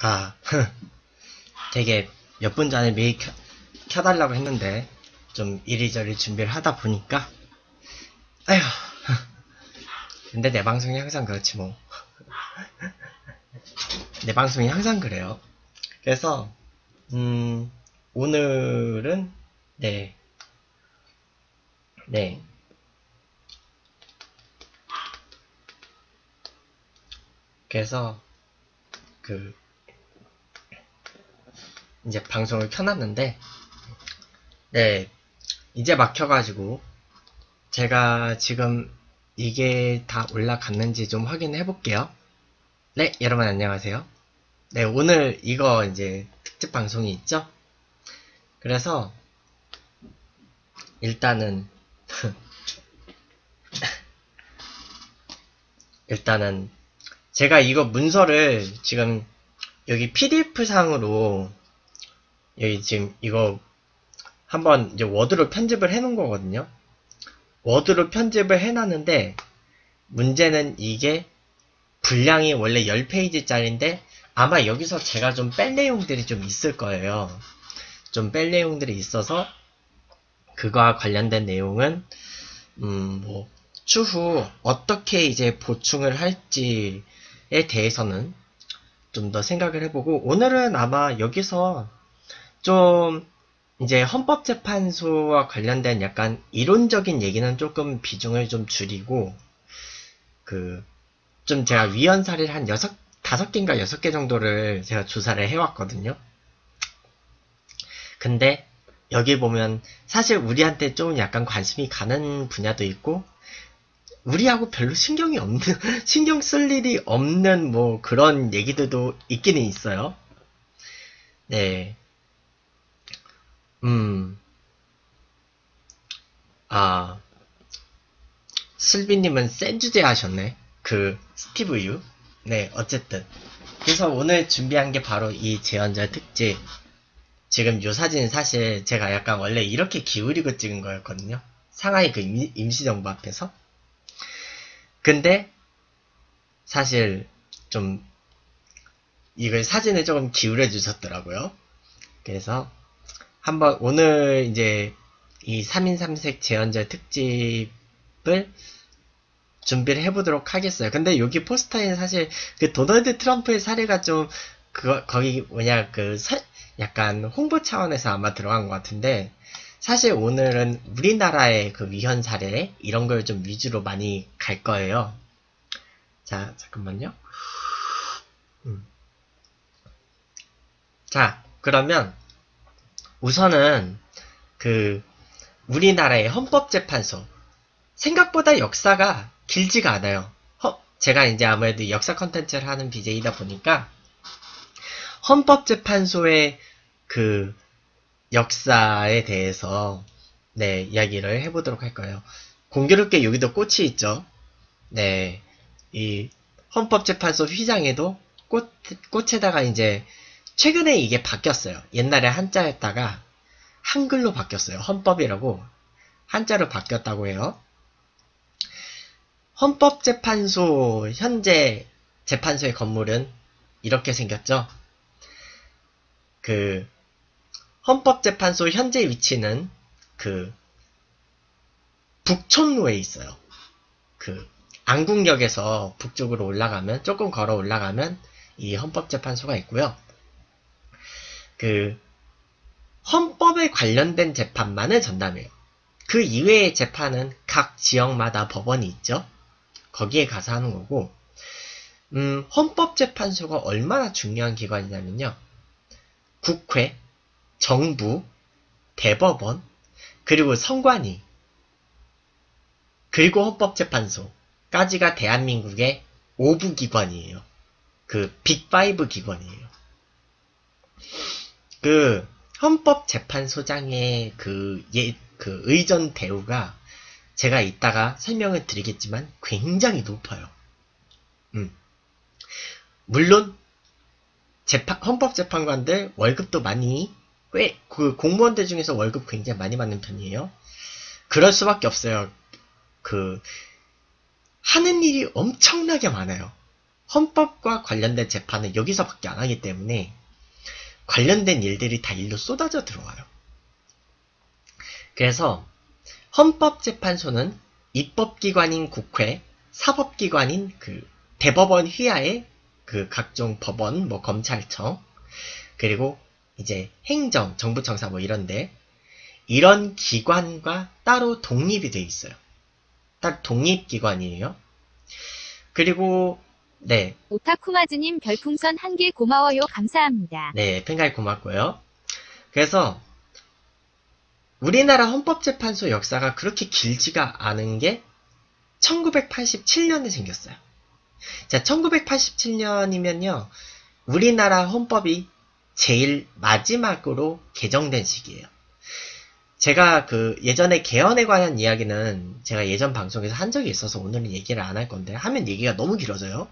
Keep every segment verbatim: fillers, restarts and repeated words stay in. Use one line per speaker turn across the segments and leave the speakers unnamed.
아, 되게 몇 분 전에 메일 켜, 켜달라고 했는데, 좀 이리저리 준비를 하다 보니까, 아휴, 근데 내 방송이 항상 그렇지 뭐. 내 방송이 항상 그래요. 그래서, 음, 오늘은, 네, 네. 그래서, 그, 이제 방송을 켜놨는데, 네, 이제 막 켜가지고, 제가 지금 이게 다 올라갔는지 좀 확인해 볼게요. 네, 여러분 안녕하세요. 네, 오늘 이거 이제 특집 방송이 있죠? 그래서, 일단은, 일단은, 제가 이거 문서를 지금 여기 피디에프 상으로, 여기 지금 이거 한번 이제 워드로 편집을 해 놓은 거거든요. 워드로 편집을 해 놨는데, 문제는 이게 분량이 원래 십 페이지짜리인데, 아마 여기서 제가 좀 뺄 내용들이 좀 있을 거예요. 좀 뺄 내용들이 있어서, 그거와 관련된 내용은, 음, 뭐, 추후 어떻게 이제 보충을 할지에 대해서는 좀 더 생각을 해보고, 오늘은 아마 여기서 좀 이제 헌법재판소와 관련된 약간 이론적인 얘기는 조금 비중을 좀 줄이고, 그, 좀 제가 위헌 사례를 한 여섯, 다섯 개인가 여섯 개 정도를 제가 조사를 해왔거든요. 근데 여기 보면 사실 우리한테 좀 약간 관심이 가는 분야도 있고, 우리하고 별로 신경이 없는, 신경 쓸 일이 없는 뭐 그런 얘기들도 있기는 있어요. 네. 음. 아. 슬비님은 센 주제 하셨네. 그, 스티브 유. 네, 어쨌든. 그래서 오늘 준비한 게 바로 이 재헌절 특집. 지금 요 사진은 사실 제가 약간 원래 이렇게 기울이고 찍은 거였거든요. 상하이 그 임, 임시정부 앞에서. 근데, 사실, 좀, 이걸 사진을 조금 기울여 주셨더라고요. 그래서, 한번 오늘 이제 이 삼 인 삼 색 재헌절 특집을 준비를 해보도록 하겠어요. 근데 여기 포스터에는 사실 그 도널드 트럼프의 사례가 좀 그 거기 뭐냐 그 사, 약간 홍보 차원에서 아마 들어간 것 같은데, 사실 오늘은 우리나라의 그 위헌 사례 이런 걸 좀 위주로 많이 갈 거예요. 자, 잠깐만요. 음. 자, 그러면 우선은 그 우리나라의 헌법재판소, 생각보다 역사가 길지가 않아요. 허, 제가 이제 아무래도 역사 컨텐츠를 하는 비제이다 보니까 헌법재판소의 그 역사에 대해서 네, 이야기를 해보도록 할 거예요. 공교롭게 여기도 꽃이 있죠. 네, 이 헌법재판소 휘장에도 꽃, 꽃에다가 이제 최근에 이게 바뀌었어요. 옛날에 한자였다가 한글로 바뀌었어요. 헌법이라고 한자로 바뀌었다고 해요. 헌법재판소 현재 재판소의 건물은 이렇게 생겼죠. 그 헌법재판소 현재 위치는 그 북촌로에 있어요. 그 안국역에서 북쪽으로 올라가면, 조금 걸어 올라가면 이 헌법재판소가 있고요. 그 헌법에 관련된 재판만을 전담해요. 그 이외의 재판은 각 지역마다 법원이 있죠. 거기에 가서 하는 거고, 음, 헌법재판소가 얼마나 중요한 기관이냐면요. 국회, 정부, 대법원, 그리고 선관위, 그리고 헌법재판소까지가 대한민국의 오 부 기관이에요. 그 빅파이브 기관이에요. 그 헌법재판소장의 그 예, 그 의전 대우가 제가 이따가 설명을 드리겠지만 굉장히 높아요. 음. 물론 재판, 헌법재판관들 월급도 많이, 꽤 그 공무원들 중에서 월급 굉장히 많이 받는 편이에요. 그럴 수밖에 없어요. 그 하는 일이 엄청나게 많아요. 헌법과 관련된 재판은 여기서밖에 안 하기 때문에 관련된 일들이 다 일로 쏟아져 들어와요. 그래서 헌법재판소는 입법기관인 국회, 사법기관인 그 대법원 휘하의 그 각종 법원, 뭐 검찰청, 그리고 이제 행정, 정부청사 뭐 이런데 이런 기관과 따로 독립이 돼 있어요. 딱 독립기관이에요. 그리고 네.
오타쿠마즈님 별풍선 한 개 고마워요. 감사합니다.
네, 팬가이 고맙고요. 그래서 우리나라 헌법재판소 역사가 그렇게 길지가 않은 게 천구백팔십칠 년에 생겼어요. 자, 천구백팔십칠 년이면요. 우리나라 헌법이 제일 마지막으로 개정된 시기예요. 제가 그 예전에 개헌에 관한 이야기는 제가 예전 방송에서 한 적이 있어서 오늘은 얘기를 안 할 건데 하면 얘기가 너무 길어져요.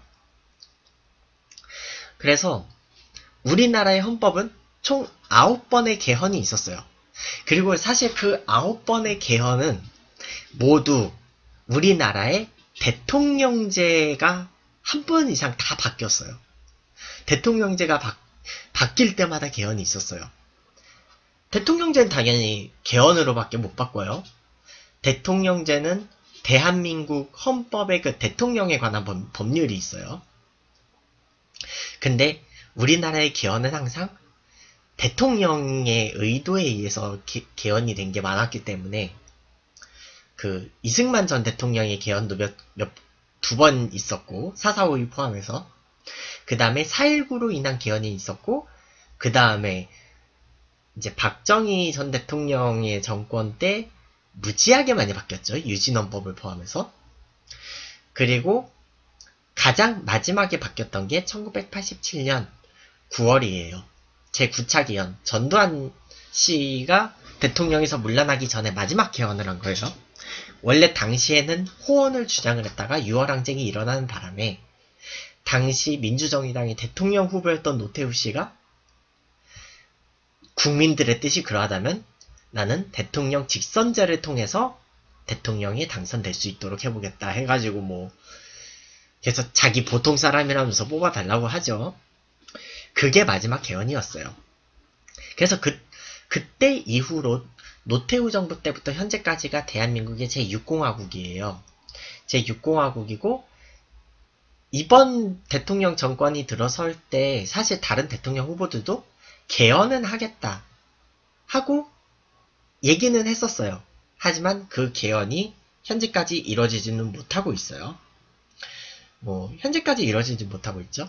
그래서 우리나라의 헌법은 총 아홉 번의 개헌이 있었어요. 그리고 사실 그 아홉 번의 개헌은 모두 우리나라의 대통령제가 한 번 이상 다 바뀌었어요. 대통령제가 바, 바뀔 때마다 개헌이 있었어요. 대통령제는 당연히 개헌으로밖에 못 바꿔요. 대통령제는 대한민국 헌법에 그 대통령에 관한 법, 법률이 있어요. 근데 우리나라의 개헌은 항상 대통령의 의도에 의해서 개, 개헌이 된 게 많았기 때문에 그 이승만 전 대통령의 개헌도 몇, 몇, 두 번 있었고 사사오이 포함해서 그 다음에 사일구로 인한 개헌이 있었고 그 다음에 이제 박정희 전 대통령의 정권 때 무지하게 많이 바뀌었죠. 유진헌법을 포함해서. 그리고 가장 마지막에 바뀌었던 게 천구백팔십칠 년 구월이에요. 제구 차 개헌. 전두환 씨가 대통령에서 물러나기 전에 마지막 개헌을 한 거예요. 원래 당시에는 호언을 주장을 했다가 유월항쟁이 일어나는 바람에 당시 민주정의당의 대통령 후보였던 노태우 씨가 국민들의 뜻이 그러하다면 나는 대통령 직선제를 통해서 대통령이 당선될 수 있도록 해보겠다 해가지고 뭐 그래서 자기 보통 사람이라면서 뽑아달라고 하죠. 그게 마지막 개헌이었어요. 그래서 그, 그때 이후로 노태우 정부 때부터 현재까지가 대한민국의 제육 공화국이에요. 제육 공화국이고 이번 대통령 정권이 들어설 때 사실 다른 대통령 후보들도 개헌은 하겠다 하고 얘기는 했었어요. 하지만 그 개헌이 현재까지 이루어지지는 못하고 있어요. 뭐 현재까지 이루어지지 못하고 있죠.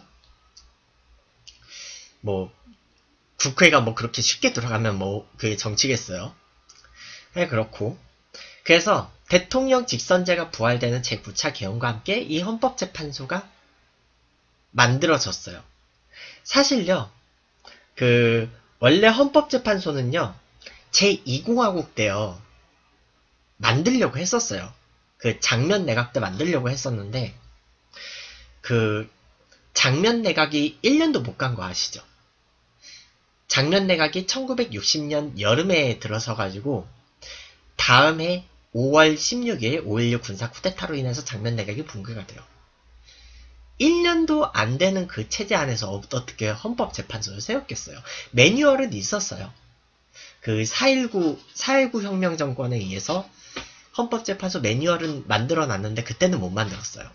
뭐 국회가 뭐 그렇게 쉽게 들어가면 뭐 그게 정치겠어요. 네, 그렇고 그래서 대통령 직선제가 부활되는 제구 차 개헌과 함께 이 헌법재판소가 만들어졌어요. 사실요, 그 원래 헌법재판소는요 제이 공화국 때요 만들려고 했었어요. 그 장면 내각 때 만들려고 했었는데 그 장면 내각이 일 년도 못 간 거 아시죠? 장면 내각이 천구백육십 년 여름에 들어서가지고 다음 해 오월 십육일 오일육 군사 쿠데타로 인해서 장면 내각이 붕괴가 돼요. 일 년도 안 되는 그 체제 안에서 어떻게 헌법재판소를 세웠겠어요? 매뉴얼은 있었어요. 그 사일구, 사일구 혁명 정권에 의해서 헌법재판소 매뉴얼은 만들어 놨는데 그때는 못 만들었어요.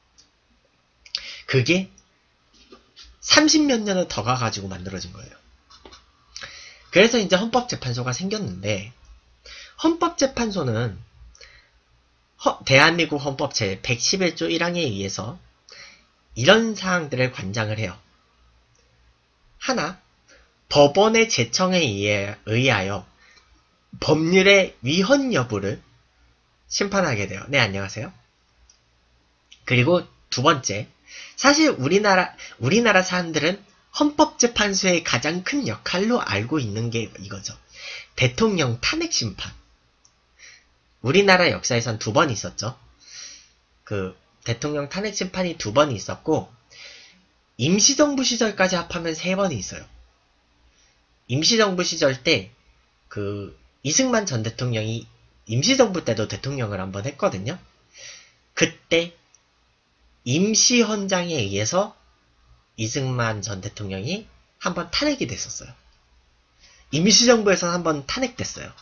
그게 삼십몇 년을 더 가가지고 만들어진 거예요. 그래서 이제 헌법재판소가 생겼는데 헌법재판소는 허, 대한민국 헌법 제백십일 조 일 항에 의해서 이런 사항들을 관장을 해요. 하나, 법원의 제청에 의해, 의하여 법률의 위헌 여부를 심판하게 돼요. 네, 안녕하세요. 그리고 두 번째, 사실 우리나라, 우리나라 사람들은 헌법재판소의 가장 큰 역할로 알고 있는 게 이거죠. 대통령 탄핵 심판. 우리나라 역사에선 두 번 있었죠. 그 대통령 탄핵 심판이 두 번 있었고 임시정부 시절까지 합하면 세 번이 있어요. 임시정부 시절 때 그 이승만 전 대통령이 임시정부 때도 대통령을 한번 했거든요. 그때 임시헌장에 의해서 이승만 전 대통령이 한번 탄핵이 됐었어요. 임시정부에서 한번 탄핵됐어요.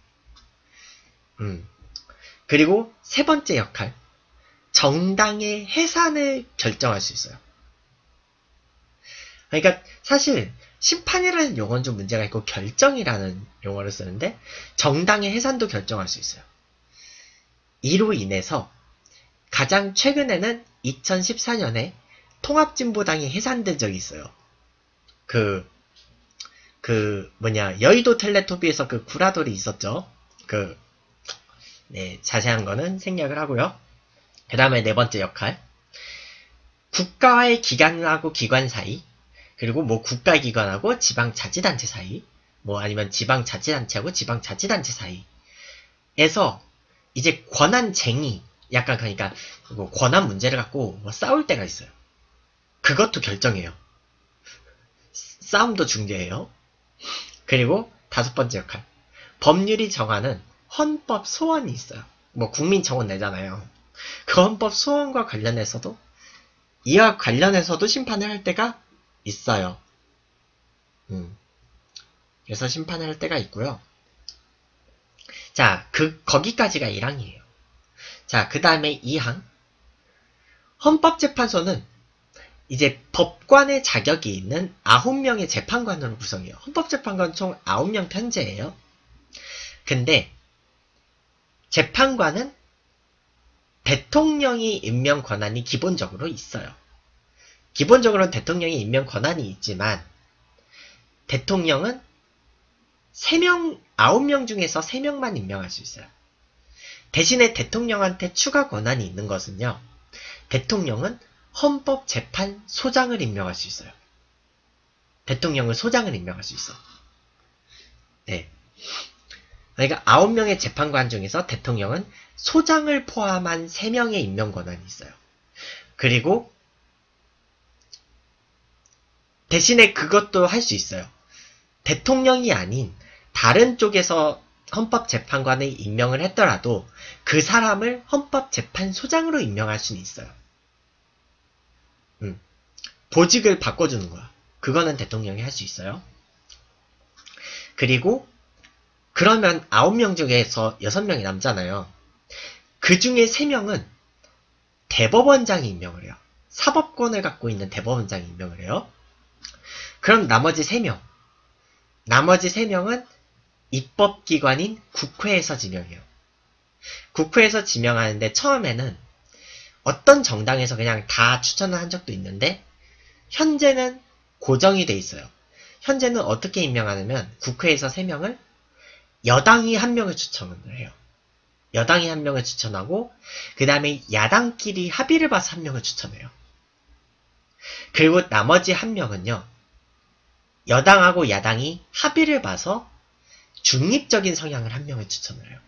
음. 그리고 세 번째 역할, 정당의 해산을 결정할 수 있어요. 그러니까 사실 심판이라는 용어는 좀 문제가 있고 결정이라는 용어를 쓰는데 정당의 해산도 결정할 수 있어요. 이로 인해서 가장 최근에는 이천십사 년에 통합진보당이 해산된 적이 있어요. 그, 그, 뭐냐, 여의도 텔레토비에서 그 구라돌이 있었죠. 그, 네, 자세한 거는 생략을 하고요. 그 다음에 네 번째 역할. 국가와의 기관하고 기관 사이, 그리고 뭐 국가기관하고 지방자치단체 사이, 뭐 아니면 지방자치단체하고 지방자치단체 사이에서 이제 권한쟁의, 약간 그러니까 뭐 권한 문제를 갖고 뭐 싸울 때가 있어요. 그것도 결정해요. 싸움도 중재해요. 그리고 다섯 번째 역할. 법률이 정하는 헌법 소원이 있어요. 뭐 국민청원 내잖아요. 그 헌법 소원과 관련해서도 이와 관련해서도 심판을 할 때가 있어요. 음. 그래서 심판을 할 때가 있고요. 자, 그 거기까지가 일 항이에요. 자, 그 다음에 이 항. 헌법재판소는 이제 법관의 자격이 있는 아홉 명의 재판관으로 구성해요. 헌법재판관 총 아홉 명 편제예요. 근데 재판관은 대통령이 임명 권한이 기본적으로 있어요. 기본적으로는 대통령이 임명 권한이 있지만 대통령은 세 명, 아홉 명 중에서 세 명만 임명할 수 있어요. 대신에 대통령한테 추가 권한이 있는 것은요. 대통령은 헌법재판소장을 임명할 수 있어요. 대통령은 소장을 임명할 수 있어. 네. 그러니까 아홉 명의 재판관 중에서 대통령은 소장을 포함한 세 명의 임명 권한이 있어요. 그리고 대신에 그것도 할 수 있어요. 대통령이 아닌 다른 쪽에서 헌법재판관을 임명을 했더라도 그 사람을 헌법재판소장으로 임명할 수는 있어요. 음. 보직을 바꿔주는 거야. 그거는 대통령이 할 수 있어요. 그리고 그러면 아홉 명 중에서 여섯 명이 남잖아요. 그 중에 세 명은 대법원장이 임명을 해요. 사법권을 갖고 있는 대법원장이 임명을 해요. 그럼 나머지 세 명. 나머지 세 명은 입법기관인 국회에서 지명해요. 국회에서 지명하는데 처음에는 어떤 정당에서 그냥 다 추천을 한 적도 있는데 현재는 고정이 돼 있어요. 현재는 어떻게 임명하냐면 국회에서 세 명을 여당이 한 명을 추천을 해요. 여당이 한 명을 추천하고 그 다음에 야당끼리 합의를 봐서 한 명을 추천해요. 그리고 나머지 한 명은요. 여당하고 야당이 합의를 봐서 중립적인 성향을 한 명을 추천을 해요.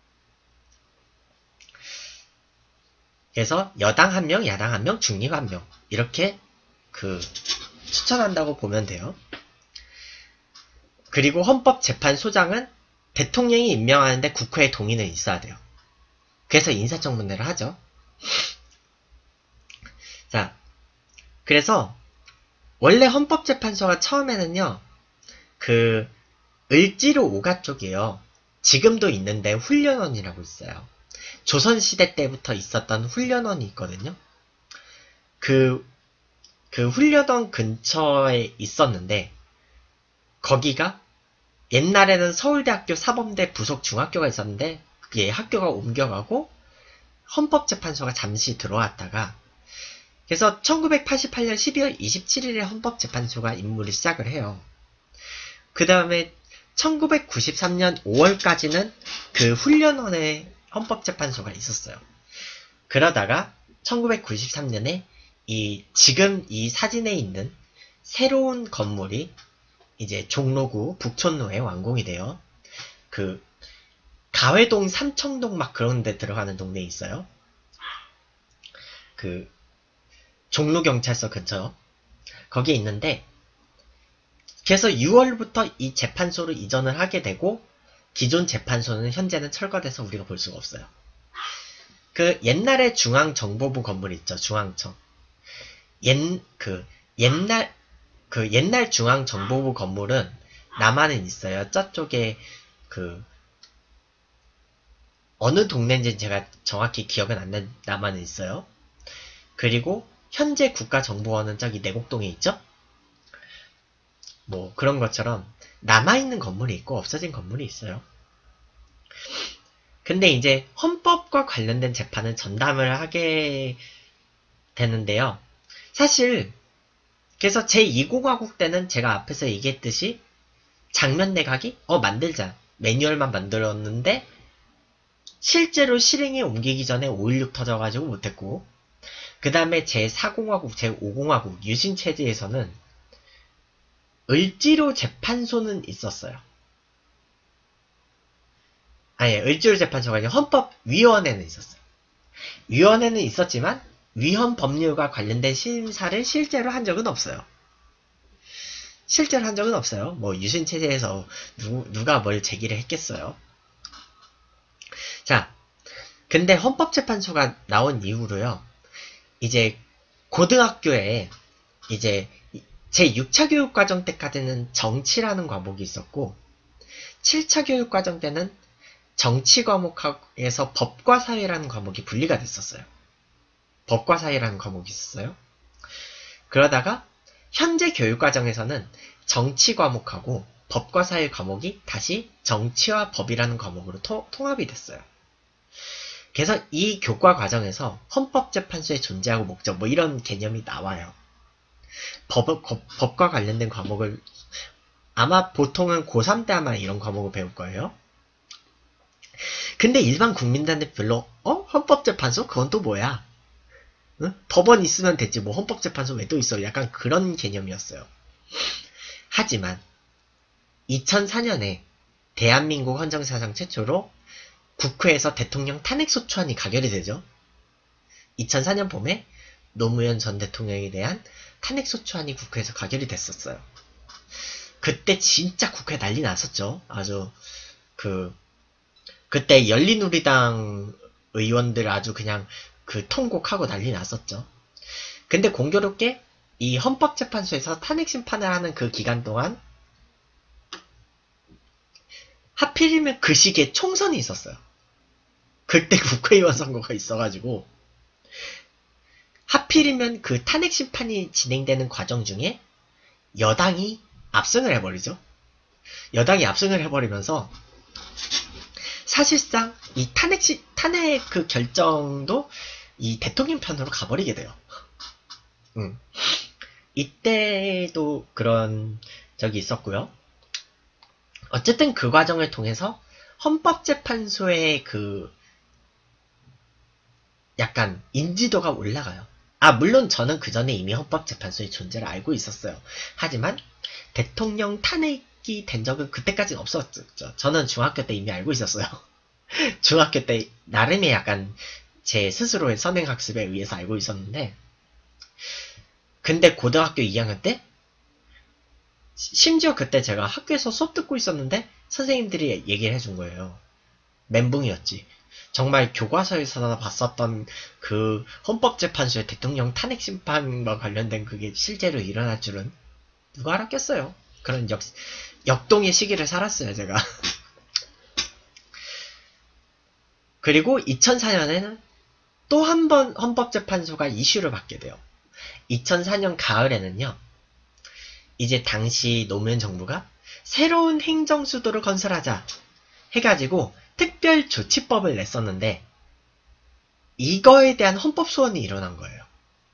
그래서 여당 한 명, 야당 한 명, 중립 한 명 이렇게 그 추천한다고 보면 돼요. 그리고 헌법재판소장은 대통령이 임명하는데 국회의 동의는 있어야 돼요. 그래서 인사청문회를 하죠. 자, 그래서 원래 헌법재판소가 처음에는요. 그 을지로 오가 쪽이에요. 지금도 있는데 훈련원이라고 있어요. 조선시대 때부터 있었던 훈련원이 있거든요. 그, 그 훈련원 근처에 있었는데 거기가 옛날에는 서울대학교 사범대 부속 중학교가 있었는데 그게 학교가 옮겨가고 헌법재판소가 잠시 들어왔다가 그래서 천구백팔십팔 년 십이월 이십칠일에 헌법재판소가 임무를 시작을 해요. 그 다음에 천구백구십삼 년 오월까지는 그 훈련원에 헌법재판소가 있었어요. 그러다가 천구백구십삼 년에 이 지금 이 사진에 있는 새로운 건물이 이제 종로구 북촌로에 완공이 돼요. 그 가회동 삼청동 막 그런 데 들어가는 동네에 있어요. 그 종로경찰서 근처 거기에 있는데 그래서 유월부터 이 재판소로 이전을 하게 되고 기존 재판소는 현재는 철거돼서 우리가 볼 수가 없어요. 그 옛날에 중앙정보부 건물 있죠. 중앙청. 옛, 그, 옛날, 그 옛날 중앙정보부 건물은 남한은 있어요. 저쪽에 그, 어느 동네인지 제가 정확히 기억은 안 나, 남한은 있어요. 그리고 현재 국가정보원은 저기 내곡동에 있죠? 뭐 그런 것처럼 남아있는 건물이 있고 없어진 건물이 있어요. 근데 이제 헌법과 관련된 재판은 전담을 하게 되는데요. 사실 그래서 제이 공화국 때는 제가 앞에서 얘기했듯이 장면 내각이 어 만들자 매뉴얼만 만들었는데 실제로 실행에 옮기기 전에 오일육 터져가지고 못했고, 그 다음에 제사 공화국, 제오 공화국 유신체제에서는 을지로 재판소는 있었어요. 아니, 을지로 재판소가 아니라 헌법위원회는 있었어요. 위원회는 있었지만 위헌 법률과 관련된 심사를 실제로 한 적은 없어요. 실제로 한 적은 없어요. 뭐 유신체제에서 누, 누가 뭘 제기를 했겠어요. 자, 근데 헌법재판소가 나온 이후로요, 이제 고등학교에 이제 제육 차 교육과정 때까지는 정치라는 과목이 있었고, 칠 차 교육과정 때는 정치 과목에서 법과 사회라는 과목이 분리가 됐었어요. 법과 사회라는 과목이 있었어요. 그러다가 현재 교육과정에서는 정치 과목하고 법과 사회 과목이 다시 정치와 법이라는 과목으로 토, 통합이 됐어요. 그래서 이 교과 과정에서 헌법재판소의 존재하고 목적 뭐 이런 개념이 나와요. 법, 법과 관련된 과목을 아마 보통은 고삼 때 아마 이런 과목을 배울 거예요. 근데 일반 국민들한테 별로 어? 헌법재판소? 그건 또 뭐야? 응? 법원 있으면 됐지 뭐 헌법재판소 왜 또 있어? 약간 그런 개념이었어요. 하지만 이천사 년에 대한민국 헌정사상 최초로 국회에서 대통령 탄핵소추안이 가결이 되죠. 이천사 년 봄에 노무현 전 대통령에 대한 탄핵소추안이 국회에서 가결이 됐었어요. 그때 진짜 국회 난리 났었죠. 아주 그 그때 열린우리당 의원들 아주 그냥 그 통곡하고 난리 났었죠. 근데 공교롭게 이 헌법재판소에서 탄핵심판을 하는 그 기간 동안 하필이면 그 시기에 총선이 있었어요. 그때 국회의원 선거가 있어가지고 하필이면 그 탄핵심판이 진행되는 과정 중에 여당이 압승을 해버리죠. 여당이 압승을 해버리면서 사실상 이 탄핵, 시, 탄핵 그 결정도 이 대통령 편으로 가버리게 돼요. 음. 이때도 그런 적이 있었고요. 어쨌든 그 과정을 통해서 헌법재판소의 그 약간 인지도가 올라가요. 아, 물론 저는 그 전에 이미 헌법재판소의 존재를 알고 있었어요. 하지만 대통령 탄핵이 된 적은 그때까지는 없었죠. 저는 중학교 때 이미 알고 있었어요. 중학교 때 나름의 약간 제 스스로의 선행학습에 의해서 알고 있었는데, 근데 고등학교 이 학년 때 심지어 그때 제가 학교에서 수업 듣고 있었는데 선생님들이 얘기를 해준 거예요. 멘붕이었지. 정말 교과서에서 봤었던 그 헌법재판소의 대통령 탄핵심판과 관련된 그게 실제로 일어날 줄은 누가 알았겠어요. 그런 역, 역동의 시기를 살았어요, 제가. 그리고 이천사 년에는 또 한 번 헌법재판소가 이슈를 받게 돼요. 이천사 년 가을에는요, 이제 당시 노무현 정부가 새로운 행정수도를 건설하자 해가지고 특별조치법을 냈었는데, 이거에 대한 헌법소원이 일어난 거예요.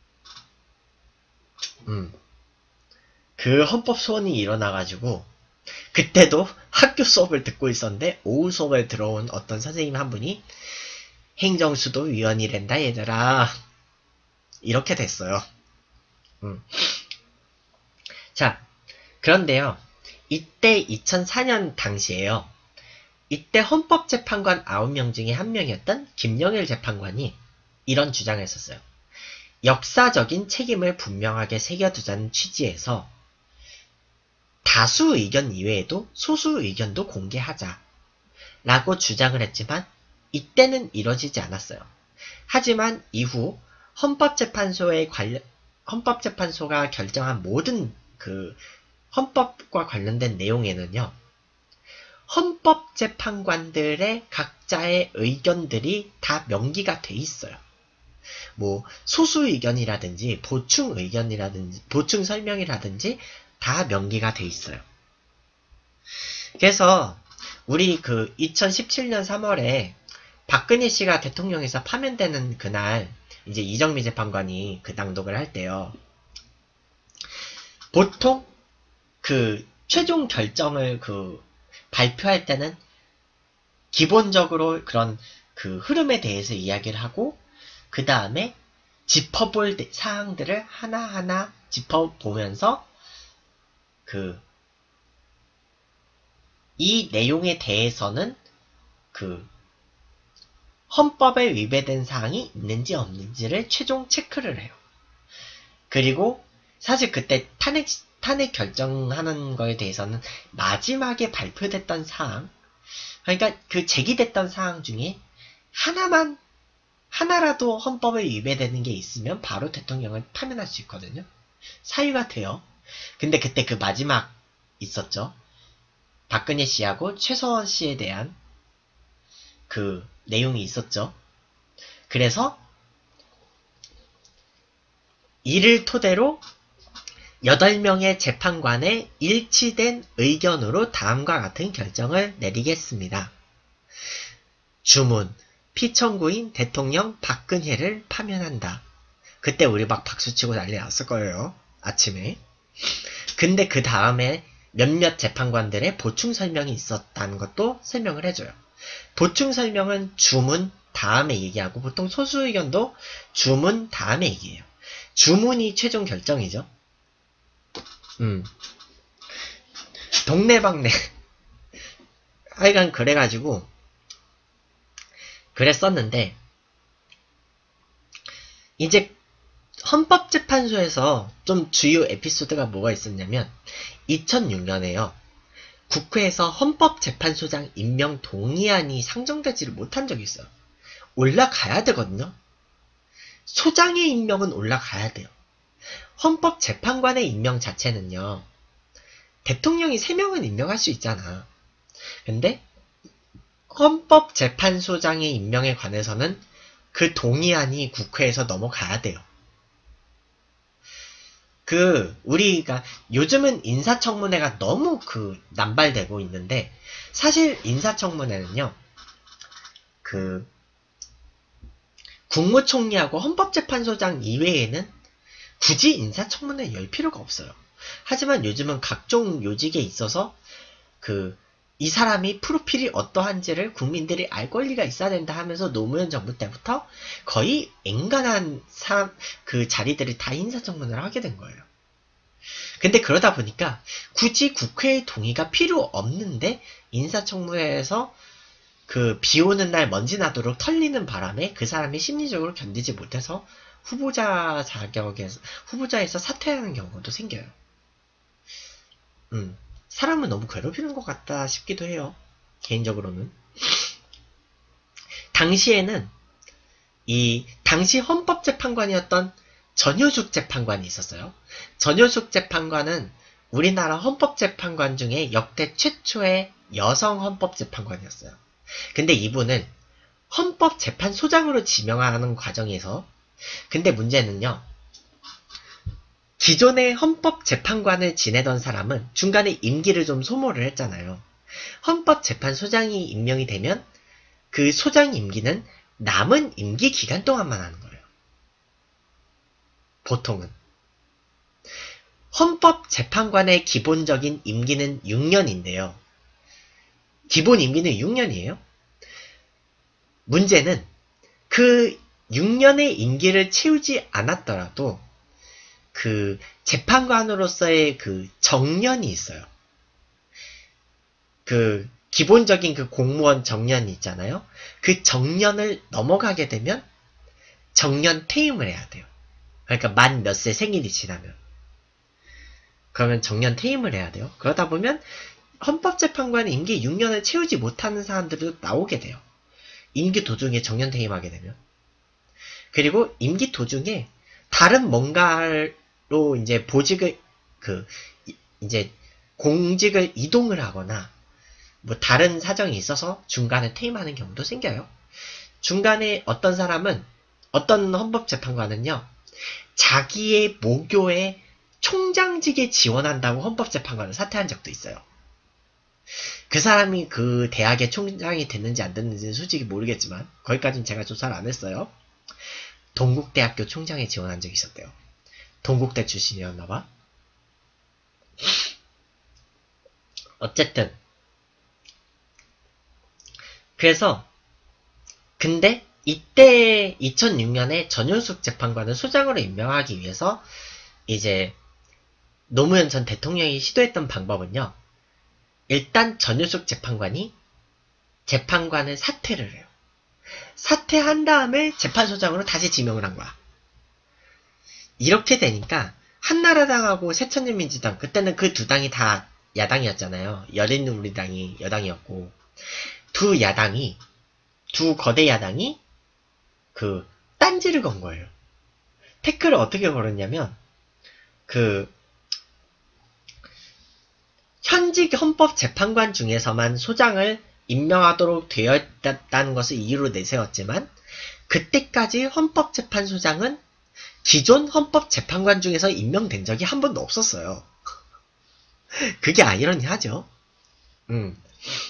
음. 그 헌법소원이 일어나가지고 그때도 학교 수업을 듣고 있었는데 오후 수업에 들어온 어떤 선생님 한 분이 행정수도 위원이 된다 얘들아, 이렇게 됐어요. 음. 자, 그런데요, 이때 이천사 년 당시에요, 이때 헌법재판관 아홉 명 중에 한 명이었던 김영일 재판관이 이런 주장을 했었어요. 역사적인 책임을 분명하게 새겨두자는 취지에서 다수 의견 이외에도 소수 의견도 공개하자 라고 주장을 했지만 이때는 이뤄지지 않았어요. 하지만 이후 헌법재판소의 관련, 헌법재판소가 결정한 모든 그 헌법과 관련된 내용에는요, 헌법재판관들의 각자의 의견들이 다 명기가 돼 있어요. 뭐 소수 의견이라든지 보충 의견이라든지 보충 설명이라든지 다 명기가 돼 있어요. 그래서 우리 그 이천십칠 년 삼월에 박근혜 씨가 대통령에서 파면되는 그날 이제 이정미 재판관이 그 낭독을 할 때요. 보통 그 최종 결정을 그 발표할 때는 기본적으로 그런 그 흐름에 대해서 이야기를 하고 그 다음에 짚어볼 사항들을 하나하나 짚어보면서 그 이 내용에 대해서는 그 헌법에 위배된 사항이 있는지 없는지를 최종 체크를 해요. 그리고 사실 그때 탄핵, 탄핵 결정하는 거에 대해서는 마지막에 발표됐던 사항, 그러니까 그 제기됐던 사항 중에 하나만, 하나라도 헌법에 위배되는 게 있으면 바로 대통령을 파면할 수 있거든요. 사유가 돼요. 근데 그때 그 마지막 있었죠. 박근혜 씨하고 최서원 씨에 대한 그 내용이 있었죠. 그래서 이를 토대로 여덟 명의 재판관의 일치된 의견으로 다음과 같은 결정을 내리겠습니다. 주문, 피청구인 대통령 박근혜를 파면한다. 그때 우리 막 박수치고 난리 났을 거예요. 아침에. 근데 그 다음에 몇몇 재판관들의 보충 설명이 있었다는 것도 설명을 해줘요. 보충 설명은 주문 다음에 얘기하고 보통 소수 의견도 주문 다음에 얘기해요. 주문이 최종 결정이죠. 음. 동네방네. 하여간 그래가지고 그랬었는데 이제 헌법재판소에서 좀 주요 에피소드가 뭐가 있었냐면 이천육 년에요. 국회에서 헌법재판소장 임명 동의안이 상정되지를 못한 적이 있어요. 올라가야 되거든요. 소장의 임명은 올라가야 돼요. 헌법재판관의 임명 자체는요. 대통령이 세 명은 임명할 수 있잖아. 근데 헌법재판소장의 임명에 관해서는 그 동의안이 국회에서 넘어가야 돼요. 그 우리가 요즘은 인사청문회가 너무 그 남발되고 있는데 사실 인사청문회는요. 그 국무총리하고 헌법재판소장 이외에는 굳이 인사청문회 열 필요가 없어요. 하지만 요즘은 각종 요직에 있어서 그 이 사람이 프로필이 어떠한지를 국민들이 알 권리가 있어야 된다 하면서 노무현 정부 때부터 거의 앵간한 사람, 그 자리들을 다 인사청문회를 하게 된 거예요. 근데 그러다 보니까 굳이 국회의 동의가 필요 없는데 인사청문회에서 그 비 오는 날 먼지 나도록 털리는 바람에 그 사람이 심리적으로 견디지 못해서 후보자 자격에서, 후보자에서 사퇴하는 경우도 생겨요. 음. 사람은 너무 괴롭히는 것 같다 싶기도 해요. 개인적으로는. 당시에는 이 당시 헌법재판관이었던 전효숙 재판관이 있었어요. 전효숙 재판관은 우리나라 헌법재판관 중에 역대 최초의 여성 헌법재판관이었어요. 근데 이분은 헌법재판소장으로 지명하는 과정에서 근데 문제는요. 기존의 헌법재판관을 지내던 사람은 중간에 임기를 좀 소모를 했잖아요. 헌법재판소장이 임명이 되면 그 소장 임기는 남은 임기 기간 동안만 하는 거예요. 보통은. 헌법재판관의 기본적인 임기는 육 년인데요. 기본 임기는 육 년이에요. 문제는 그 육 년의 임기를 채우지 않았더라도 그 재판관으로서의 그 정년이 있어요. 그 기본적인 그 공무원 정년이 있잖아요. 그 정년을 넘어가게 되면 정년 퇴임을 해야 돼요. 그러니까 만 몇 세 생일이 지나면. 그러면 정년 퇴임을 해야 돼요. 그러다 보면 헌법재판관 임기 육 년을 채우지 못하는 사람들도 나오게 돼요. 임기 도중에 정년 퇴임하게 되면. 그리고 임기 도중에 다른 뭔가로 이제 보직을 그 이제 공직을 이동을 하거나 뭐 다른 사정이 있어서 중간에 퇴임하는 경우도 생겨요. 중간에 어떤 사람은 어떤 헌법재판관은요, 자기의 모교에 총장직에 지원한다고 헌법재판관을 사퇴한 적도 있어요. 그 사람이 그 대학의 총장이 됐는지 안 됐는지는 솔직히 모르겠지만 거기까지는 제가 조사를 안 했어요. 동국대학교 총장에 지원한 적이 있었대요. 동국대 출신이었나봐. 어쨌든 그래서 근데 이때 이천육 년에 전윤숙 재판관을 소장으로 임명하기 위해서 이제 노무현 전 대통령이 시도했던 방법은요. 일단 전윤숙 재판관이 재판관을 사퇴를 해요. 사퇴한 다음에 재판소장으로 다시 지명을 한 거야. 이렇게 되니까 한나라당하고 새천년민주당, 그때는 그 두 당이 다 야당이었잖아요. 열린우리당이 여당이었고, 두 야당이, 두 거대 야당이 그 딴지를 건 거예요. 태클을 어떻게 걸었냐면 그 현직 헌법재판관 중에서만 소장을 임명하도록 되었다는 것을 이유로 내세웠지만 그때까지 헌법재판소장은 기존 헌법재판관 중에서 임명된 적이 한 번도 없었어요. 그게 아이러니하죠. 음.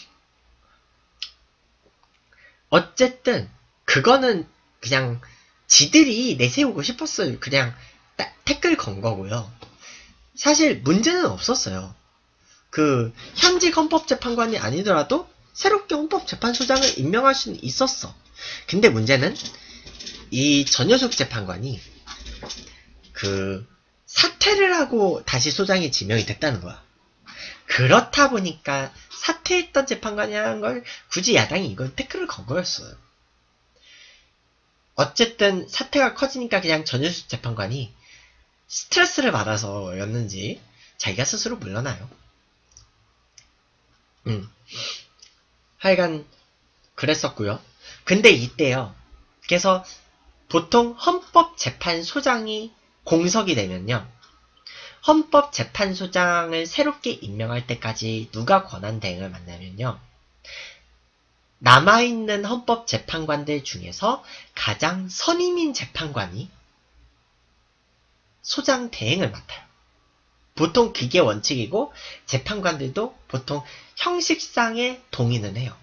어쨌든 그거는 그냥 지들이 내세우고 싶었어요. 그냥 따, 태클 건 거고요. 사실 문제는 없었어요. 그 현직 헌법재판관이 아니더라도 새롭게 헌법재판소장을 임명할 수는 있었어. 근데 문제는 이 전효숙 재판관이 그 사퇴를 하고 다시 소장이 지명이 됐다는 거야. 그렇다 보니까 사퇴했던 재판관이라는 걸 굳이 야당이 이건 태클을 건 거였어요. 어쨌든 사태가 커지니까 그냥 전효숙 재판관이 스트레스를 받아서였는지 자기가 스스로 물러나요. 음. 하여간 그랬었고요. 근데 이때요. 그래서 보통 헌법재판소장이 공석이 되면요. 헌법재판소장을 새롭게 임명할 때까지 누가 권한대행을 만나면요. 남아있는 헌법재판관들 중에서 가장 선임인 재판관이 소장 대행을 맡아요. 보통 그게 원칙이고 재판관들도 보통 형식상의 동의는 해요.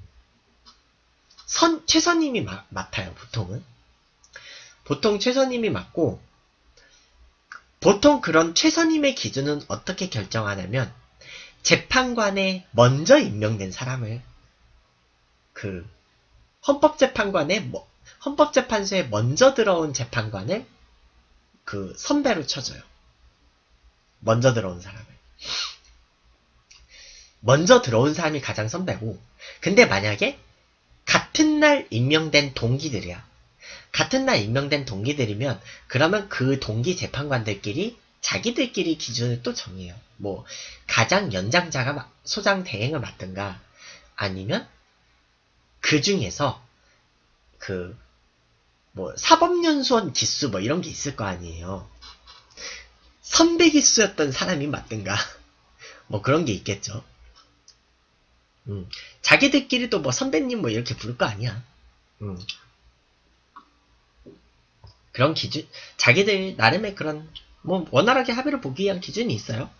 선, 최선임이 마, 맡아요. 보통은. 보통 최선임이 맡고 보통 그런 최선임의 기준은 어떻게 결정하냐면 재판관에 먼저 임명된 사람을 그 헌법재판관에 헌법재판소에 먼저 들어온 재판관을 그 선배로 쳐줘요. 먼저 들어온 사람을. 먼저 들어온 사람이 가장 선배고, 근데 만약에 같은 날 임명된 동기들이야. 같은 날 임명된 동기들이면 그러면 그 동기 재판관들끼리 자기들끼리 기준을 또 정해요. 뭐 가장 연장자가 소장 대행을 맡든가 아니면 그 중에서 그 뭐 사법연수원 기수 뭐 이런 게 있을 거 아니에요. 선배 기수였던 사람이 맡든가 뭐 그런 게 있겠죠. 음, 자기들끼리도 뭐 선배님 뭐 이렇게 부를 거 아니야. 음. 그런 기준, 자기들 나름의 그런 뭐 원활하게 합의를 보기 위한 기준이 있어요.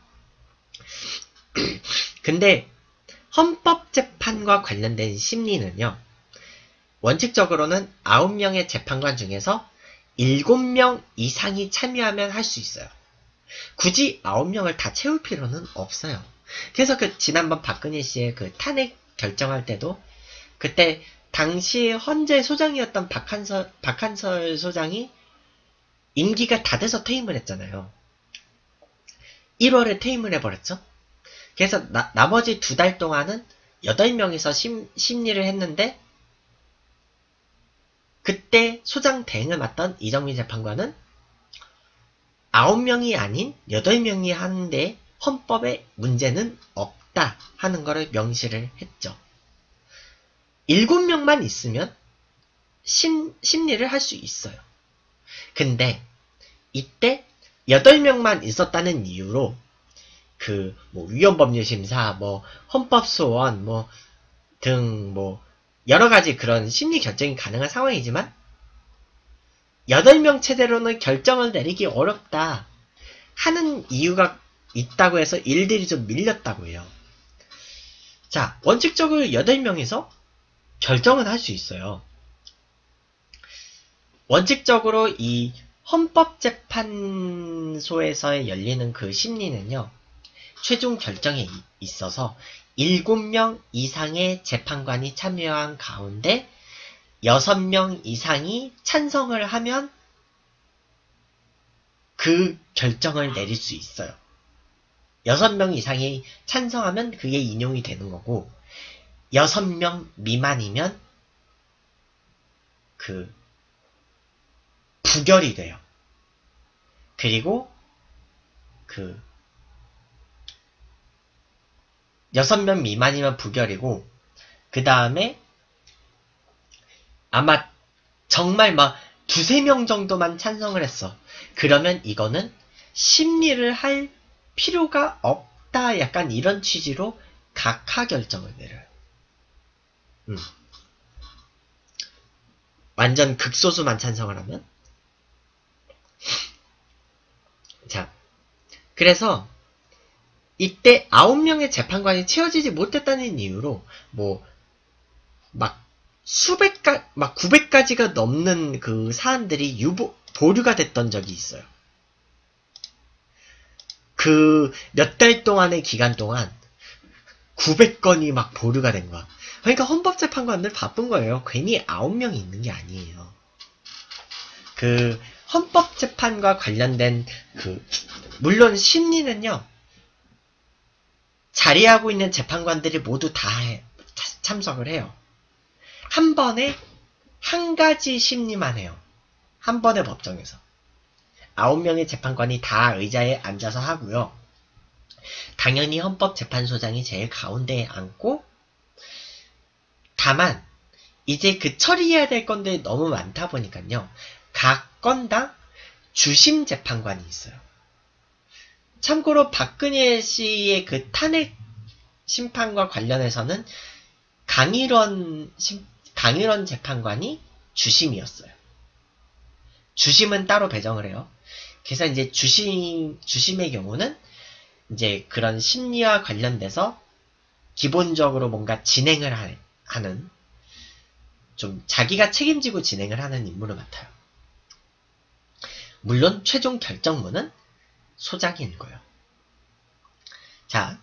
근데 헌법재판과 관련된 심리는요. 원칙적으로는 아홉 명의 재판관 중에서 일곱 명 이상이 참여하면 할 수 있어요. 굳이 아홉 명을 다 채울 필요는 없어요. 그래서 그 지난번 박근혜 씨의 그 탄핵 결정할 때도 그때 당시 헌재 소장이었던 박한설, 박한설 소장이 임기가 다 돼서 퇴임을 했잖아요. 일월에 퇴임을 해버렸죠. 그래서 나, 나머지 두 달 동안은 여덟 명이서 심, 심리를 했는데 그때 소장 대행을 맡던 이정미 재판관은 아홉 명이 아닌 여덟 명이 하는데 헌법에 문제는 없다 하는 거를 명시를 했죠. 일곱 명만 있으면 심, 심리를 할 수 있어요. 근데 이때 여덟 명만 있었다는 이유로 그 뭐 위헌법률심사, 뭐 헌법소원, 뭐 등 뭐 여러 가지 그런 심리 결정이 가능한 상황이지만 여덟 명 체제로는 결정을 내리기 어렵다 하는 이유가 있다고 해서 일들이 좀 밀렸다고 해요. 자, 원칙적으로 여덟 명이서 결정은 할 수 있어요. 원칙적으로 이 헌법재판소에서 열리는 그 심리는요, 최종 결정에 있어서 일곱 명 이상의 재판관이 참여한 가운데 여섯 명 이상이 찬성을 하면 그 결정을 내릴 수 있어요. 여섯 명 이상이 찬성하면 그게 인용이 되는 거고, 여섯 명 미만이면 그 부결이 돼요. 그리고 그 여섯 명 미만이면 부결이고, 그 다음에 아마 정말 막 두세 명 정도만 찬성을 했어. 그러면 이거는 심리를 할 필요가 없다. 약간 이런 취지로 각하 결정을 내려요. 음. 완전 극소수만 찬성을 하면. 자, 그래서 이때 아홉 명의 재판관이 채워지지 못했다는 이유로 뭐 막 수백 가, 막 구백 가지가 넘는 그 사안들이 유보, 보류가 됐던 적이 있어요. 그 몇 달 동안의 기간 동안 구백 건이 막 보류가 된 거야. 그러니까 헌법재판관들 바쁜 거예요. 괜히 아홉 명이 있는 게 아니에요. 그 헌법재판과 관련된 그 물론 심리는요, 자리하고 있는 재판관들이 모두 다 해, 참석을 해요. 한 번에 한 가지 심리만 해요. 한 번의 법정에서. 아홉 명의 재판관이 다 의자에 앉아서 하고요. 당연히 헌법재판소장이 제일 가운데에 앉고, 다만 이제 그 처리해야 될 건데 너무 많다 보니까요, 각 건당 주심 재판관이 있어요. 참고로 박근혜 씨의 그 탄핵 심판과 관련해서는 강일원 심, 강일원 재판관이 주심이었어요. 주심은 따로 배정을 해요. 그래서 이제 주심, 주심의 경우는 이제 그런 심리와 관련돼서 기본적으로 뭔가 진행을 하, 하는, 좀 자기가 책임지고 진행을 하는 임무를 맡아요. 물론 최종 결정문은 소장이 읽어요. 자,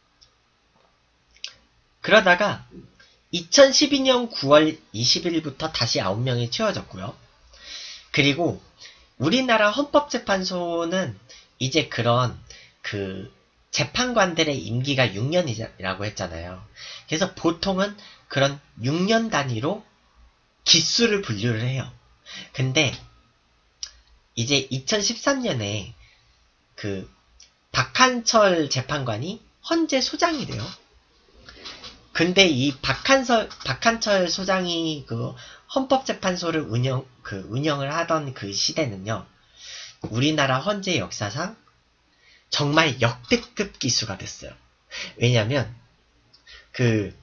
그러다가 이천십이 년 구월 이십일부터 다시 아홉 명이 채워졌고요. 그리고 우리나라 헌법재판소는 이제 그런 그 재판관들의 임기가 육 년이라고 했잖아요. 그래서 보통은 그런 육 년 단위로 기수를 분류를 해요. 근데 이제 이천십삼 년에 그 박한철 재판관이 헌재 소장이 돼요. 근데 이 박한철, 박한철 소장이 그 헌법재판소를 운영, 그 운영을 하던 그 시대는요, 우리나라 헌재 역사상 정말 역대급 기수가 됐어요. 왜냐면, 그,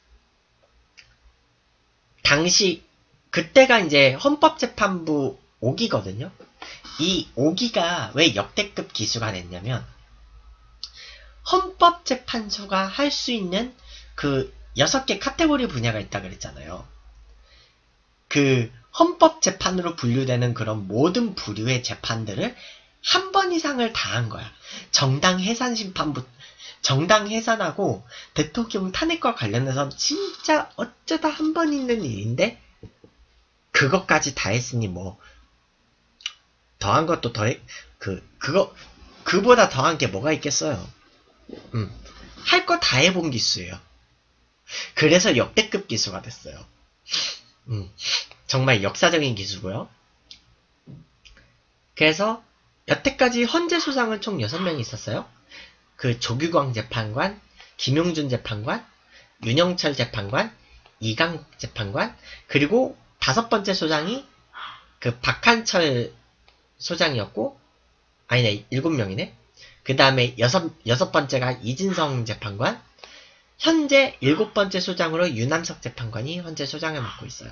당시, 그때가 이제 헌법재판부 오 기거든요. 이 오 기가 왜 역대급 기수가 됐냐면, 헌법재판소가 할 수 있는 그 여섯 개 카테고리 분야가 있다 그랬잖아요. 그 헌법재판으로 분류되는 그런 모든 부류의 재판들을 한 번 이상을 다 한 거야. 정당 해산 심판부, 정당 해산하고 대통령 탄핵과 관련해서 진짜 어쩌다 한 번 있는 일인데, 그것까지 다 했으니 뭐, 더한 것도 더, 해, 그, 그거, 그보다 더한 게 뭐가 있겠어요. 음, 할 거 다 해본 기수예요. 그래서 역대급 기수가 됐어요. 음, 정말 역사적인 기수고요. 그래서 여태까지 헌재 소장은 총 여섯 명이 있었어요. 그 조규광 재판관, 김용준 재판관, 윤영철 재판관, 이강국 재판관, 그리고 다섯 번째 소장이 그 박한철 소장이었고, 아니네, 일곱 명이네. 그 다음에 여섯, 여섯 번째가 이진성 재판관, 현재 일곱 번째 소장으로 유남석 재판관이 현재 소장을 맡고 있어요.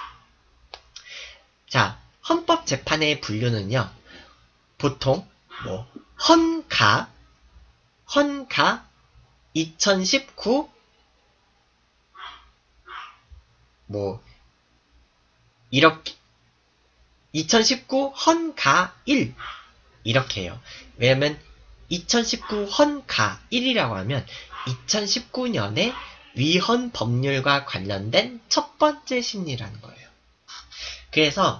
자, 헌법재판의 분류는요, 보통, 뭐, 헌가, 헌가, 이천십구, 뭐, 이렇게, 이천십구 헌가 일, 이렇게 해요. 왜냐면, 이천십구 헌가 일이라고 하면, 이천십구 년에 위헌 법률과 관련된 첫 번째 심리라는 거예요. 그래서,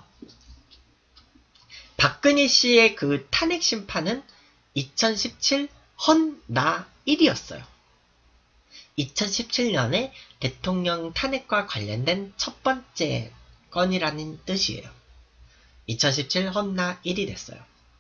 박근혜 씨의 그 탄핵 심판은 이천십칠 헌나 일이었어요. 이천십칠 년에 대통령 탄핵과 관련된 첫 번째 건이라는 뜻이에요. 이천십칠 헌나 일이 됐어요.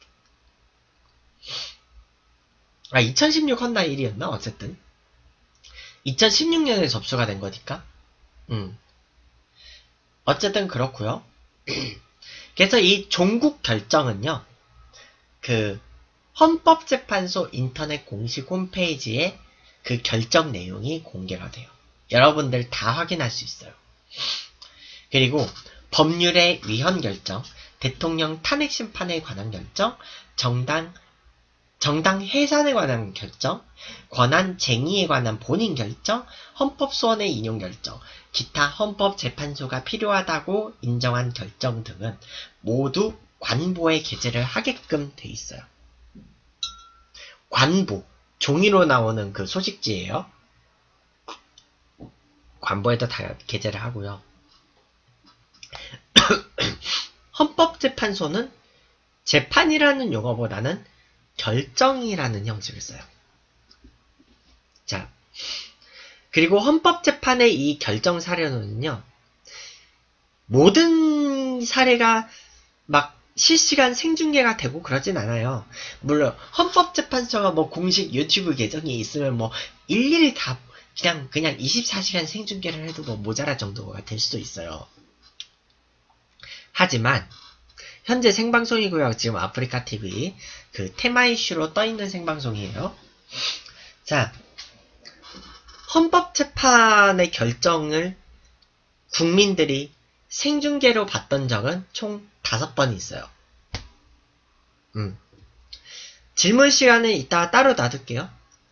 아, 이천십육 헌나 일이었나? 어쨌든. 이천십육 년에 접수가 된 거니까. 음. 어쨌든 그렇고요. 그래서 이 종국 결정은요, 그 헌법재판소 인터넷 공식 홈페이지에 그 결정 내용이 공개가 돼요. 여러분들 다 확인할 수 있어요. 그리고 법률의 위헌 결정, 대통령 탄핵 심판에 관한 결정, 정당 정당 해산에 관한 결정, 권한 쟁의에 관한 본인 결정, 헌법소원의 인용 결정, 기타 헌법재판소가 필요하다고 인정한 결정 등은 모두 관보에 게재를 하게끔 돼 있어요. 관보, 종이로 나오는 그 소식지예요. 관보에도 다 게재를 하고요. 헌법재판소는 재판이라는 용어보다는 결정이라는 형식을 써요. 자, 그리고 헌법재판의 이 결정 사례는요, 모든 사례가 막 실시간 생중계가 되고 그러진 않아요. 물론 헌법재판소가 뭐 공식 유튜브 계정이 있으면 뭐 일일이 다 그냥 그냥 이십사 시간 생중계를 해도 뭐 모자랄 정도가 될 수도 있어요. 하지만 현재 생방송이고요. 지금 아프리카티비 그 테마 이슈로 떠있는 생방송이에요. 자, 헌법재판의 결정을 국민들이 생중계로 봤던 적은 총 다섯 번이 있어요. 음. 질문 시간은 이따가 따로 놔둘게요.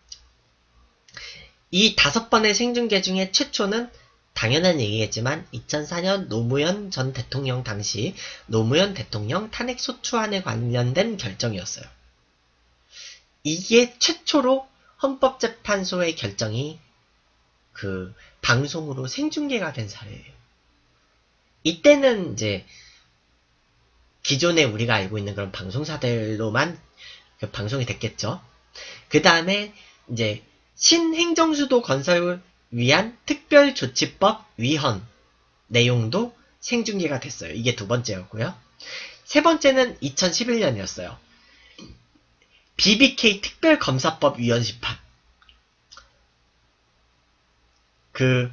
이 다섯 번의 생중계 중에 최초는 당연한 얘기겠지만 이천사 년 노무현 전 대통령 당시 노무현 대통령 탄핵 소추안에 관련된 결정이었어요. 이게 최초로 헌법재판소의 결정이 그 방송으로 생중계가 된 사례예요. 이때는 이제 기존에 우리가 알고 있는 그런 방송사들로만 그 방송이 됐겠죠. 그 다음에 이제 신행정수도 건설을 위한 특별조치법 위헌 내용도 생중계가 됐어요. 이게 두 번째였고요. 세 번째는 이천십일 년이었어요. 비비케이 특별검사법 위헌 심판. 그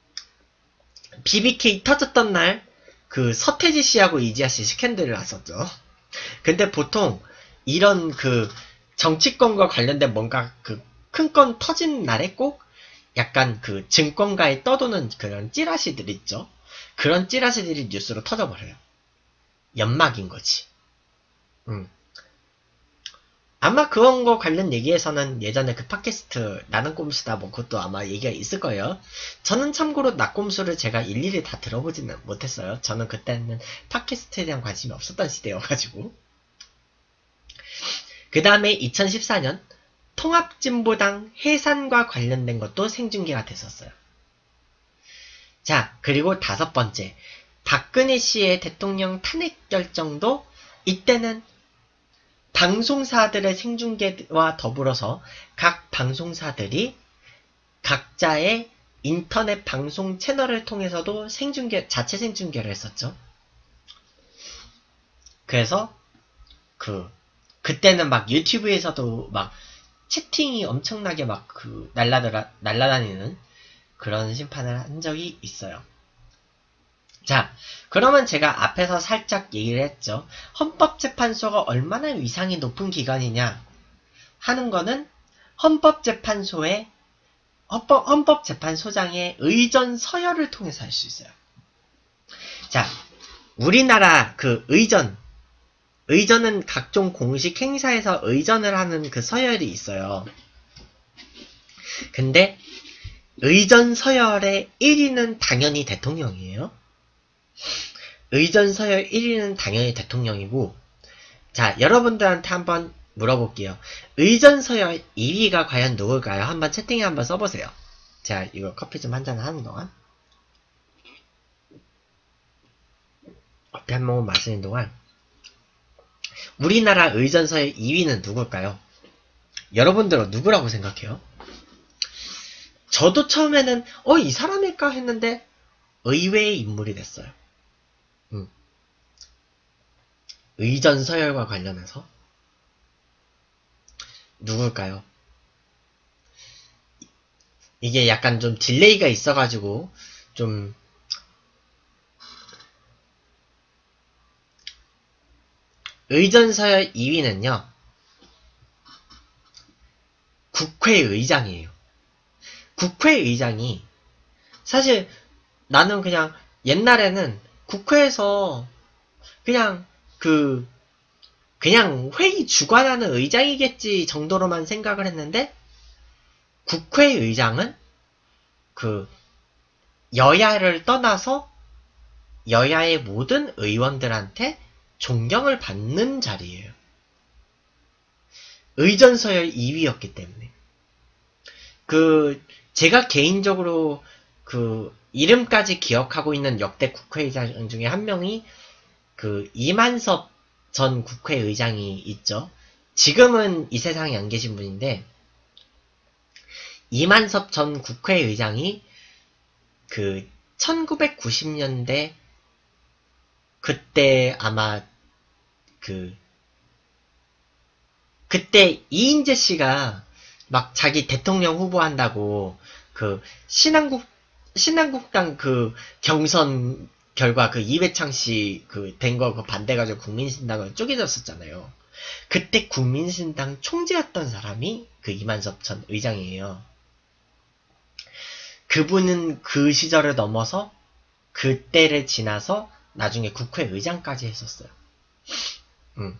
비비케이 터졌던 날 그 서태지 씨하고 이지아 씨 스캔들을 났었죠. 근데 보통 이런 그 정치권과 관련된 뭔가 그 큰 건 터진 날에 꼭 약간 그 증권가에 떠도는 그런 찌라시들 있죠. 그런 찌라시들이 뉴스로 터져버려요. 연막인 거지. 음. 아마 그런 거 관련 얘기에서는 예전에 그 팟캐스트 나는 꼼수다 뭐 그것도 아마 얘기가 있을 거예요. 저는 참고로 나꼼수를 제가 일일이 다 들어보지는 못했어요. 저는 그때는 팟캐스트에 대한 관심이 없었던 시대여가지고. 그 다음에 이천십사 년 통합진보당 해산과 관련된 것도 생중계가 됐었어요. 자, 그리고 다섯 번째, 박근혜 씨의 대통령 탄핵 결정도 이때는 방송사들의 생중계와 더불어서 각 방송사들이 각자의 인터넷 방송 채널을 통해서도 생중계, 자체 생중계를 했었죠. 그래서 그 그때는 막 유튜브에서도 막 채팅이 엄청나게 막 그 날라다니는 그런 심판을 한 적이 있어요. 자, 그러면 제가 앞에서 살짝 얘기를 했죠. 헌법재판소가 얼마나 위상이 높은 기관이냐 하는 거는 헌법재판소의 헌법, 헌법재판소장의 의전 서열을 통해서 알 수 있어요. 자, 우리나라 그 의전, 의전은 각종 공식 행사에서 의전을 하는 그 서열이 있어요. 근데 의전 서열의 일 위는 당연히 대통령이에요. 의전 서열 일 위는 당연히 대통령이고, 자, 여러분들한테 한번 물어볼게요. 의전 서열 이 위가 과연 누굴까요? 한번 채팅에 한번 써보세요. 자, 이거 커피 좀 한잔 하는 동안, 커피 한 모금 마시는 동안, 우리나라 의전 서열 이 위는 누굴까요? 여러분들은 누구라고 생각해요? 저도 처음에는 어, 이 사람일까 했는데 의외의 인물이 됐어요. 음. 의전 서열과 관련해서 누굴까요? 이게 약간 좀 딜레이가 있어가지고 좀 의전 서열 이 위는요 국회의장이에요. 국회의장이 사실 나는 그냥 옛날에는 국회에서 그냥 그 그냥 회의 주관하는 의장이겠지 정도로만 생각을 했는데, 국회의장은 그 여야를 떠나서 여야의 모든 의원들한테 존경을 받는 자리예요. 의전서열 이 위였기 때문에. 그 제가 개인적으로 그 이름까지 기억하고 있는 역대 국회의장 중에 한 명이 그 이만섭 전 국회의장이 있죠. 지금은 이 세상에 안 계신 분인데, 이만섭 전 국회의장이 그 천구백구십 년대 그때 아마 그 그때 이인재 씨가 막 자기 대통령 후보한다고 그 신한국 신한국당 그 경선 결과 그 이회창 씨 그 된 거 그 반대가지고 국민신당을 쪼개졌었잖아요. 그때 국민신당 총재였던 사람이 그 이만섭 전 의장이에요. 그분은 그 시절을 넘어서 그때를 지나서 나중에 국회의장까지 했었어요. 음.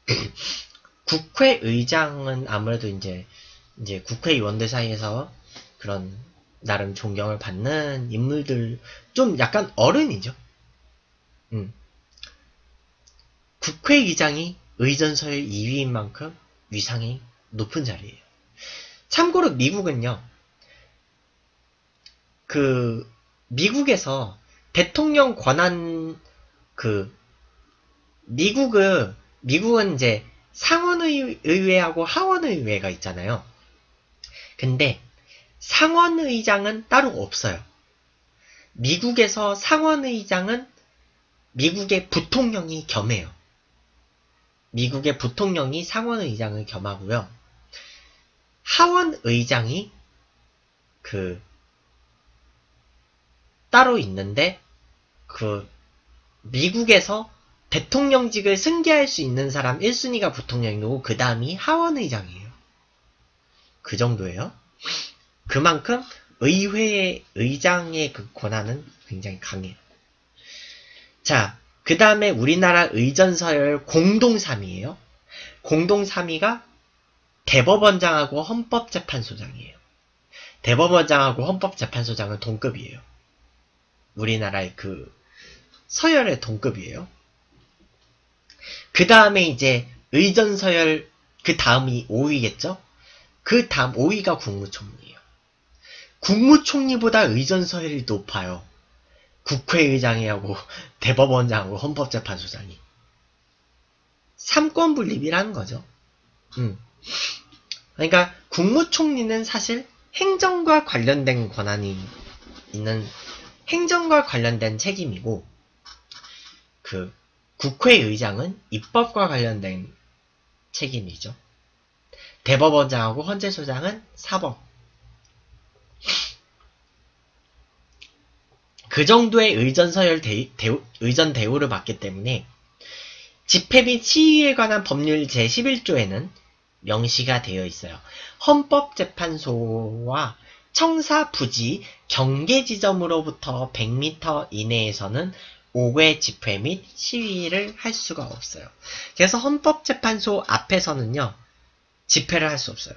국회의장은 아무래도 이제 이제 국회의원들 사이에서 그런 나름 존경을 받는 인물들, 좀 약간 어른이죠. 음. 국회의장이 의전서열 이 위인 만큼 위상이 높은 자리예요. 참고로 미국은요, 그 미국에서 대통령 권한 그 미국은 미국은 이제 상원의회하고 하원의회가 있잖아요. 근데 상원의장은 따로 없어요. 미국에서 상원의장은 미국의 부통령이 겸해요. 미국의 부통령이 상원의장을 겸하고요. 하원의장이 그 따로 있는데, 그 미국에서 대통령직을 승계할 수 있는 사람 일 순위가 부통령이고 그 다음이 하원의장이에요. 그 정도예요. 그만큼 의회의 의장의 그 권한은 굉장히 강해요. 자, 그 다음에 우리나라 의전서열 공동 삼 위예요. 공동 삼 위가 대법원장하고 헌법재판소장이에요. 대법원장하고 헌법재판소장은 동급이에요. 우리나라의 그 서열의 동급이에요. 그 다음에 이제 의전서열, 그 다음이 오 위겠죠? 그 다음 오 위가 국무총리예요. 국무총리보다 의전서열이 높아요. 국회의장이하고 대법원장하고 헌법재판소장이. 삼권분립이라는 거죠. 음. 그러니까 국무총리는 사실 행정과 관련된 권한이 있는, 행정과 관련된 책임이고, 그 국회의장은 입법과 관련된 책임이죠. 대법원장하고 헌재소장은 사법. 그 정도의 의전 서열 대, 대우, 의전 대우를 받기 때문에 집회 및 시위에 관한 법률 제십일 조에는 명시가 되어 있어요. 헌법재판소와 청사 부지 경계 지점으로부터 백 미터 이내에서는 옥외 집회 및 시위를 할 수가 없어요. 그래서 헌법재판소 앞에서는요, 집회를 할 수 없어요.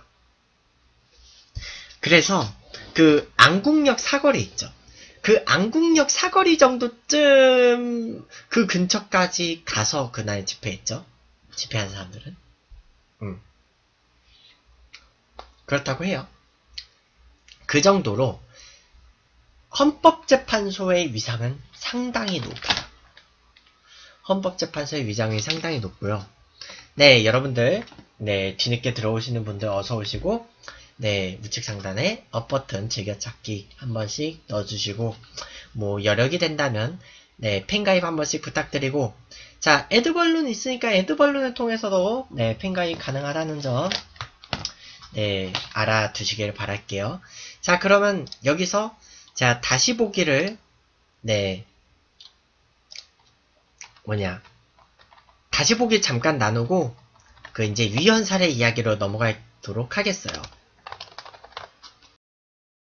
그래서 그 안국역 사거리 있죠. 그 안국역 사거리 정도쯤 그 근처까지 가서 그날 집회했죠. 집회한 사람들은. 음. 그렇다고 해요. 그 정도로 헌법재판소의 위상은 상당히 높아요. 헌법재판소의 위상이 상당히 높고요. 네, 여러분들, 네, 뒤늦게 들어오시는 분들 어서 오시고, 네, 우측 상단에 업 버튼 즐겨찾기 한 번씩 넣어주시고, 뭐 여력이 된다면 네, 팬가입 한 번씩 부탁드리고, 자, 애드벌룬 있으니까 애드벌룬을 통해서도 네, 팬가입 가능하다는 점 네, 알아두시길 바랄게요. 자, 그러면 여기서 자, 다시 보기를 네, 뭐냐 다시 보기 잠깐 나누고 그 이제 위헌 사례 이야기로 넘어가도록 하겠어요.